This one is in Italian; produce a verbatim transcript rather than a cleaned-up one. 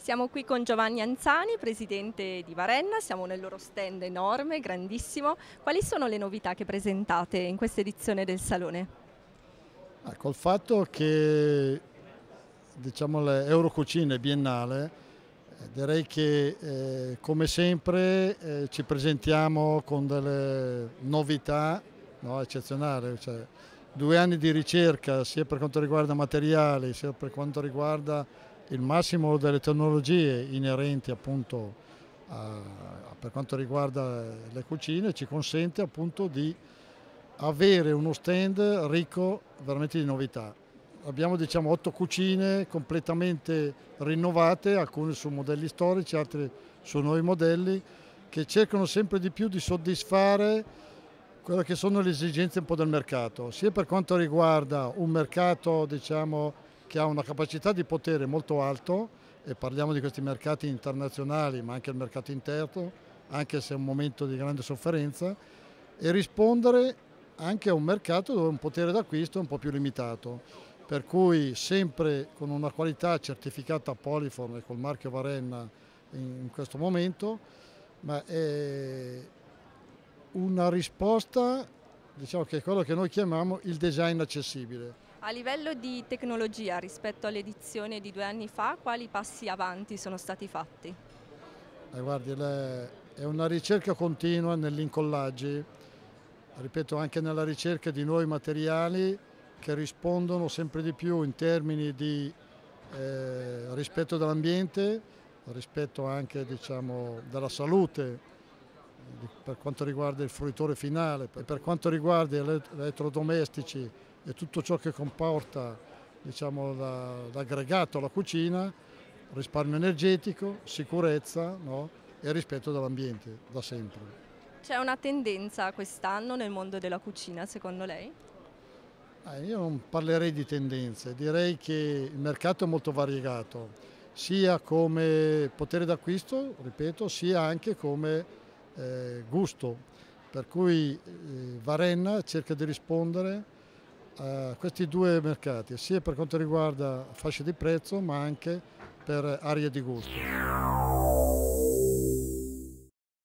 Siamo qui con Giovanni Anzani, presidente di Varenna, siamo nel loro stand enorme, grandissimo. Quali sono le novità che presentate in questa edizione del Salone? Ecco, il fatto che diciamo, l'Eurocucina è biennale, eh, direi che eh, come sempre eh, ci presentiamo con delle novità, no, eccezionali. Cioè, due anni di ricerca sia per quanto riguarda materiali sia per quanto riguarda il massimo delle tecnologie inerenti appunto a, per quanto riguarda le cucine ci consente appunto di avere uno stand ricco veramente di novità. Abbiamo diciamo otto cucine completamente rinnovate, alcune su modelli storici, altre su nuovi modelli, che cercano sempre di più di soddisfare quelle che sono le esigenze un po' del mercato, sia per quanto riguarda un mercato diciamo, che ha una capacità di potere molto alto, e parliamo di questi mercati internazionali, ma anche il mercato interno, anche se è un momento di grande sofferenza, e rispondere anche a un mercato dove un potere d'acquisto è un po' più limitato, per cui sempre con una qualità certificata Poliform e col marchio Varenna in questo momento, ma è una risposta, diciamo che è quello che noi chiamiamo il design accessibile. A livello di tecnologia rispetto all'edizione di due anni fa, quali passi avanti sono stati fatti? Eh, guardi, le, è una ricerca continua negli incollaggi, ripeto anche nella ricerca di nuovi materiali che rispondono sempre di più in termini di eh, rispetto dell'ambiente, rispetto anche diciamo, della salute per quanto riguarda il fruitore finale, per quanto riguarda gli elettrodomestici e tutto ciò che comporta diciamo, l'aggregato alla cucina, risparmio energetico, sicurezza, no? E rispetto dell'ambiente, da sempre. C'è una tendenza quest'anno nel mondo della cucina, secondo lei? Eh, io non parlerei di tendenze, direi che il mercato è molto variegato, sia come potere d'acquisto, ripeto, sia anche come eh, gusto, per cui eh, Varenna cerca di rispondere a questi due mercati, sia per quanto riguarda fasce di prezzo, ma anche per aree di gusto.